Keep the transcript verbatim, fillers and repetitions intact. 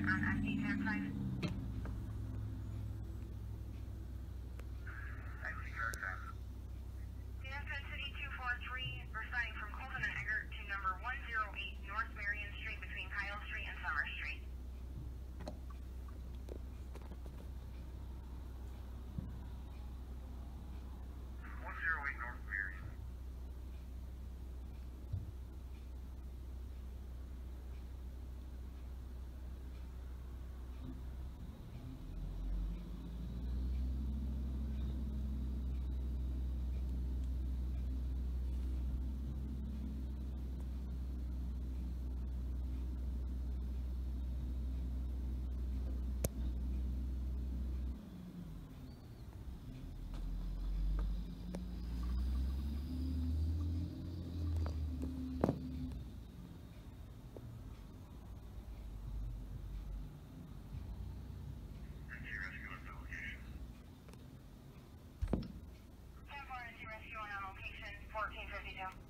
on S D ten five. Dansville City two four three, responding from Colton and Eggert to number one oh eight North Marion Street between Kyle Street and Summer Street. one oh eight North Marion. Rescue on location, fourteen fifty-two.